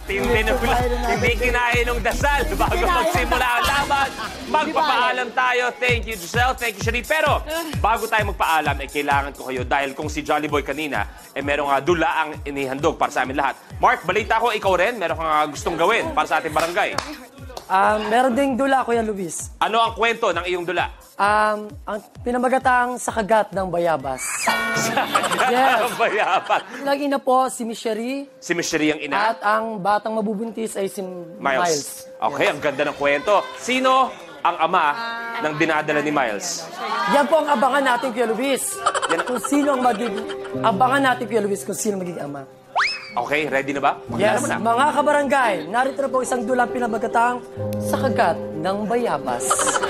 Hindi kinain ng dasal bago magsimula ang laban. Magpapaalam tayo. Thank you, Giselle. Thank you, Shari. Pero bago tayo magpaalam, kailangan ko kayo dahil kung si Jolly Boy kanina, merong dula ang inihandog para sa amin lahat. Mark, balita ko, ikaw rin, meron kang gustong gawin para sa ating barangay. Meron ding dula, Kuya Luis. Ano ang kwento ng iyong dula? Ang pinamagatang sa kagat ng bayabas. Yes. Bayabas. Ang ina po, si Miss Cherie. Si Miss Cherie ang ina? At ang batang mabubuntis ay si Miles. Okay, ang ganda ng kwento. Sino ang ama ng dinadala ni Miles? Yan po ang abangan natin, Kuya Luis. Kung sino ang abangan natin, Kuya Luis, kung sino magiging ama. Okay, ready na ba? Yes, mga kabarangay, narito na po isang dulang pinamagatang sa kagat ng bayabas.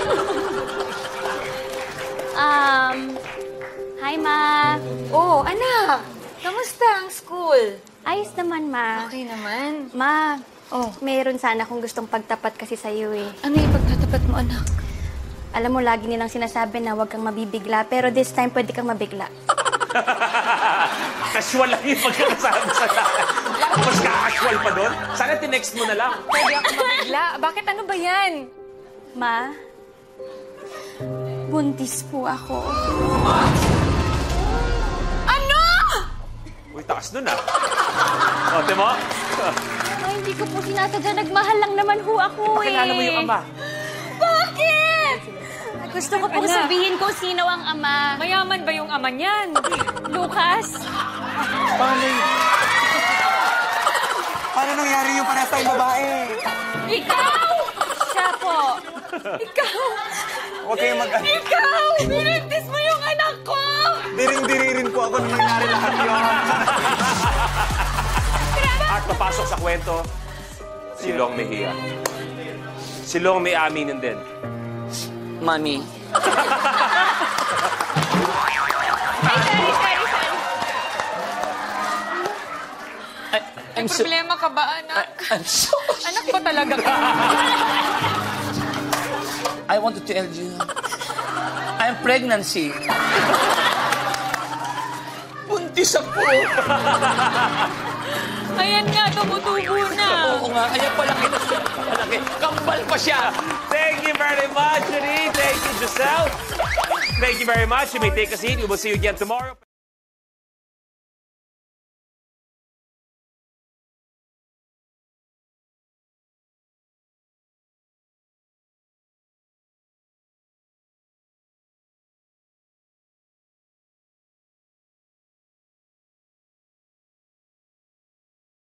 Hi, Ma. Oh, anak. Kamusta ang school? Ayos naman, Ma. Okay naman. Ma, Oh, meron sana akong gustong pagtapat kasi sa'yo eh. ano yung pagtatapat mo, anak? Alam mo, lagi nilang sinasabi na huwag kang mabibigla, pero this time pwede kang mabigla. Casual lang yung pagkakasabi sa lahat. Mas ka-casual pa doon? Sana tinext mo na lang. Pwede ako mabigla. Bakit ano ba yan? Ma, buntis po ako. Ano? Uy, taas nun ah. O, timo? Ay, hindi ko po sinasadya. Nagmahal lang naman ho ako eh. Pakilala mo yung ama. Bakit? Gusto ko pong sabihin kung sino ang ama. Mayaman ba yung ama niyan? Lucas? Paano nangyari yung parehas tayong babae? Ikaw! Siya po. Ikaw! Huwag kayong Ikaw! Binuntis mo yung anak ko! Diring-diririn po ako nung nangyari lahat yun. At papasok sa kwento, si Long Mejia. Si Long may aminin din. Mami. May problema ka ba, anak? Anak ba talaga ka? I want to tell you, I'm pregnancy. Buntis ako. Ayan nga, tumutubo na. Oo nga, ayan palaki na siya. Palaki. Kambal pa siya. Thank you very much, Shari. Thank you, Giselle. Thank you very much. You may take a seat. We will see you again tomorrow.